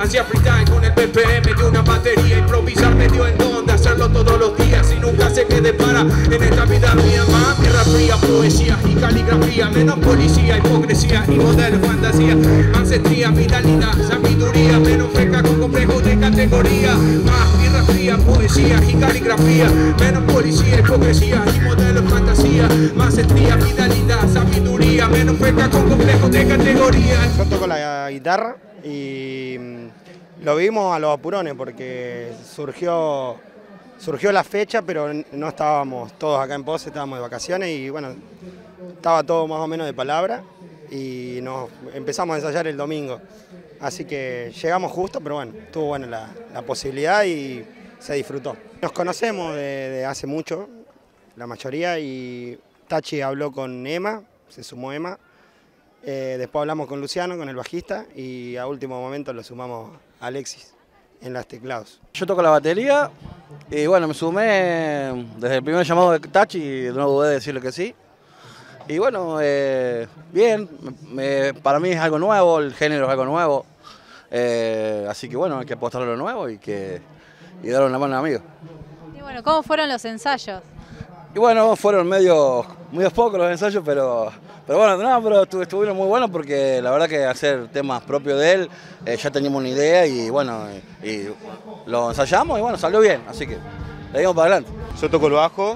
Hacía freestyle con el BPM de una batería, improvisar medio en donde hacerlo todos los días y nunca se quede para en esta vida mía. Más tierra fría, poesía y caligrafía, menos policía, hipocresía y modelo fantasía. Ancestría, vitalidad, sabiduría, menos feca con complejos de categoría. Más tierra fría, poesía y caligrafía, menos policía, hipocresía y modelo fantasía. Ancestría, vitalidad, sabiduría, menos feca con complejos de categoría. Yo toco la guitarra y lo vimos a los apurones porque surgió la fecha, pero no estábamos todos acá en Pose, estábamos de vacaciones y bueno, estaba todo más o menos de palabra y nos empezamos a ensayar el domingo. Así que llegamos justo, pero bueno, estuvo buena la posibilidad y se disfrutó. Nos conocemos de hace mucho, la mayoría, y Tachi habló con Emma, se sumó Emma. Después hablamos con Luciano, con el bajista, y a último momento lo sumamos a Alexis en los teclados. Yo toco la batería y bueno, me sumé desde el primer llamado de Tachi y no dudé de decirle que sí. Y bueno, bien, para mí es algo nuevo, el género es algo nuevo, así que bueno, hay que apostar a lo nuevo y darle una mano a amigos. Y bueno, ¿cómo fueron los ensayos? Y bueno, fueron muy pocos los ensayos, pero bueno, no, pero estuvieron muy buenos porque la verdad que hacer temas propios de él, ya teníamos una idea y bueno, y lo ensayamos y bueno, salió bien, así que le dimos para adelante. Yo toco el bajo,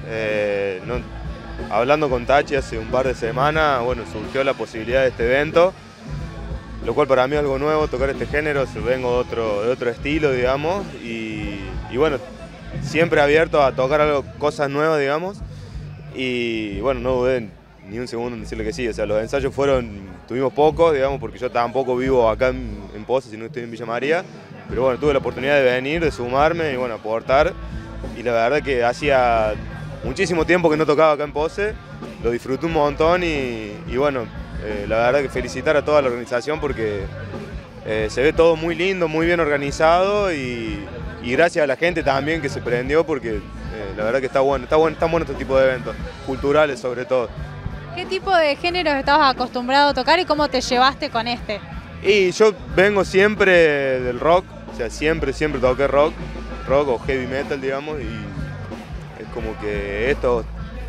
hablando con Tachi hace un par de semanas, bueno, surgió la posibilidad de este evento, lo cual para mí es algo nuevo, tocar este género, vengo de otro estilo, digamos, y bueno, siempre abierto a tocar cosas nuevas, digamos, y bueno, no dudé ni un segundo en decirle que sí. O sea, los ensayos tuvimos pocos, digamos, porque yo tampoco vivo acá en Pose, sino que estoy en Villa María, pero bueno, tuve la oportunidad de venir, de sumarme y bueno, aportar, y la verdad que hacía muchísimo tiempo que no tocaba acá en Pose, lo disfruté un montón y bueno, la verdad que felicitar a toda la organización porque se ve todo muy lindo, muy bien organizado y gracias a la gente también que se prendió porque la verdad que está bueno este tipo de eventos, culturales sobre todo. ¿Qué tipo de géneros estabas acostumbrado a tocar y cómo te llevaste con este? Y yo vengo siempre del rock, o sea, siempre toqué rock o heavy metal, digamos, y es como que esto,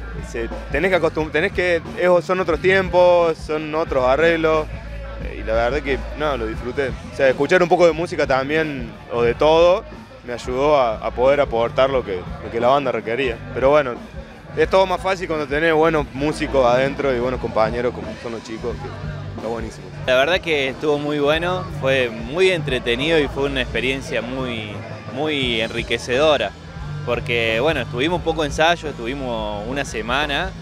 son otros tiempos, son otros arreglos, y la verdad que no, lo disfruté. O sea, escuchar un poco de música también, o de todo, me ayudó a poder aportar lo que la banda requería. Pero bueno, es todo más fácil cuando tenés buenos músicos adentro y buenos compañeros como son los chicos, que está buenísimo. La verdad que estuvo muy bueno, fue muy entretenido y fue una experiencia muy enriquecedora. Porque bueno, estuvimos un poco de ensayo, estuvimos una semana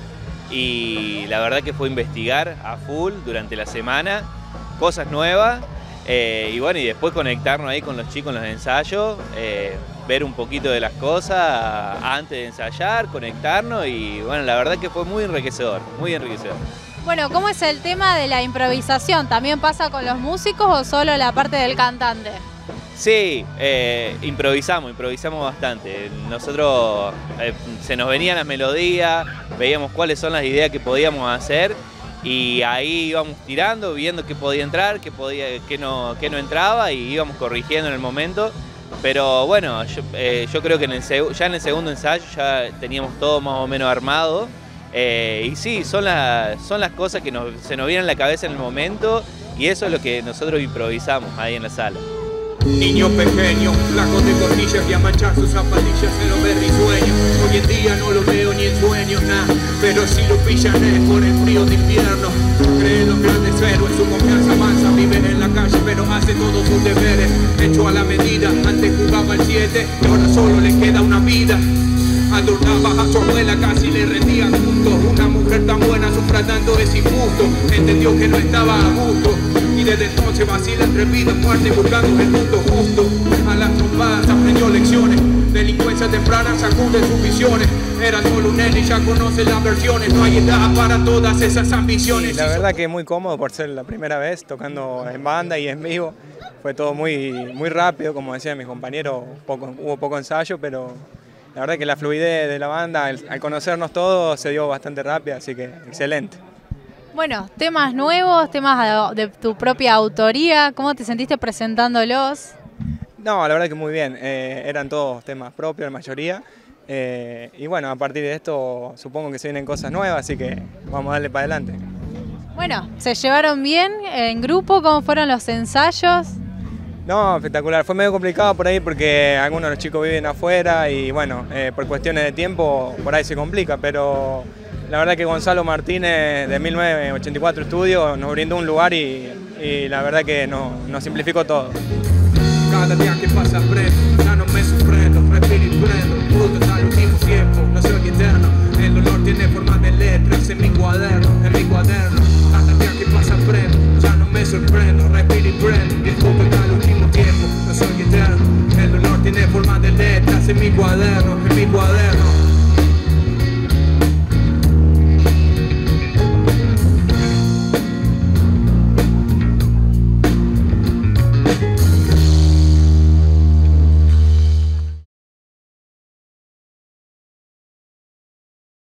y la verdad que fue investigar a full durante la semana, cosas nuevas. Y bueno, y después conectarnos ahí con los chicos en los ensayos, ver un poquito de las cosas antes de ensayar, conectarnos y bueno, la verdad que fue muy enriquecedor, muy enriquecedor. Bueno, ¿cómo es el tema de la improvisación? ¿También pasa con los músicos o solo la parte del cantante? Sí, improvisamos bastante. Nosotros se nos venían las melodías, veíamos cuáles son las ideas que podíamos hacer y ahí íbamos tirando, viendo qué podía entrar, qué no entraba y íbamos corrigiendo en el momento. Pero bueno, yo creo que ya en el segundo ensayo ya teníamos todo más o menos armado. Y sí, son las cosas que se nos vienen a la cabeza en el momento y eso es lo que nosotros improvisamos ahí en la sala. Niño pequeño, flaco de costillas y a manchar sus zapatillas se lo ve risueño. Hoy en día no lo veo ni en sueños, nada, pero si lo pillan es por el frío de invierno. Cree los grandes héroes, su confianza mansa, vive en la calle pero hace todos sus deberes. Hecho a la medida, antes jugaba al 7 y ahora solo le queda una vida. Adornaba a su abuela, casi le rendían juntos. Una mujer tan buena sufra tanto es injusto. Entendió que no estaba a gusto y desde entonces vacila entre vida y muerte buscando el mundo justo. A las trompadas aprendió lecciones, delincuencia temprana sacude sus visiones. Era solo un nene y ya conoce las versiones. No hay edad para todas esas ambiciones. La verdad que es muy cómodo por ser la primera vez tocando en banda y en vivo. Fue todo muy rápido, como decían mis compañeros, hubo poco ensayo, pero la verdad que la fluidez de la banda, al conocernos todos, se dio bastante rápida, así que excelente. Bueno, temas nuevos, temas de tu propia autoría, ¿cómo te sentiste presentándolos? No, la verdad que muy bien, eran todos temas propios, la mayoría. Y bueno, a partir de esto supongo que se vienen cosas nuevas, así que vamos a darle para adelante. Bueno, ¿se llevaron bien en grupo? ¿Cómo fueron los ensayos? No, espectacular. Fue medio complicado por ahí porque algunos de los chicos viven afuera y bueno, por cuestiones de tiempo por ahí se complica, pero la verdad que Gonzalo Martínez de 1984 Estudio nos brindó un lugar y la verdad que nos simplificó todo. Cada día que pasa aprendo, ya no me sorprendo, respiro y prendo, fruto al último tiempo, no soy eterno, el dolor tiene forma de letras en mi cuadro.